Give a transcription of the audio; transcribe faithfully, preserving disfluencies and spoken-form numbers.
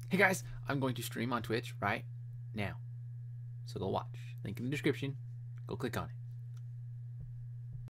Hey guys, I'm going to stream on Twitch right now. So go watch. Link in the description. Go click on it.